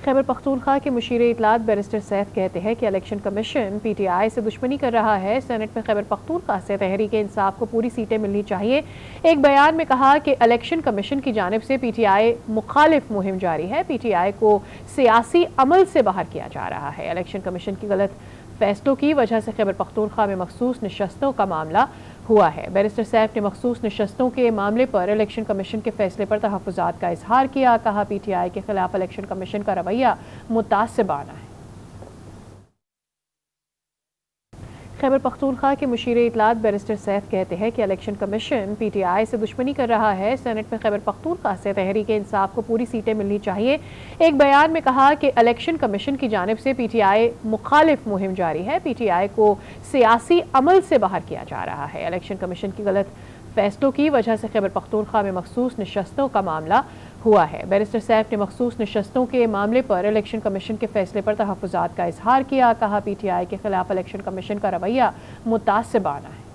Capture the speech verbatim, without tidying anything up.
خیبر پختونخوا کے مشیر اطلاعات بیرسٹر سیف کہتے ہیں کہ election commission P T I سے دشمنی کر رہا ہے۔ سینٹ میں خیبر پختونخوا سے تحریک انصاف کو پوری سیٹیں ملنی چاہیے۔ ایک بیان میں کہا کہ الیکشن کمیشن کی جانب سے پی ٹی آئی مخالف مہم جاری ہے۔ پی ٹی آئی کو سیاسی عمل سے باہر کیا جا رہا ہے۔ الیکشن کمیشن کی غلط فیصلوں کی وجہ سے خیبر پختونخوا میں مخصوص نشستوں کا معاملہ ہوا ہے۔ بیرسٹر سیف نے مخصوص نشستوں کے معاملے پر الیکشن کمیشن کے فیصلے پر تحفظات کا اظہار کیا۔ کہا پی ٹی آئی کے خلاف الیکشن کمیشن کا رویہ متعصبانہ ہے۔ خیبر پختونخوا کے مشیر اطلاعات بیرسٹر سیف کہتے ہیں کہ election commission P T I سے دشمنی کر رہا ہے۔ سینٹ میں خیبر پختونخوا سے تحریک انصاف کو پوری سیٹیں ملنی چاہیے۔ ایک بیان میں کہا کہ الیکشن کمیشن کی جانب سے پی ٹی آئی مخالف مہم جاری ہے۔ پی ٹی آئی کو سیاسی عمل سے باہر کیا جا رہا ہے۔ الیکشن کمیشن کی غلط فیصلوں کی وجہ سے خیبر پختونخوا میں مخصوص نشستوں کا معاملہ ہوا ہے۔ بیرسٹر سیف نے مخصوص نشستوں کے معاملے پر الیکشن کمیشن کے فیصلے پر تحفظات کا اظہار کیا۔ کہا پی ٹی آئی کے خلاف الیکشن کمیشن کا رویہ متعصبانہ ہے۔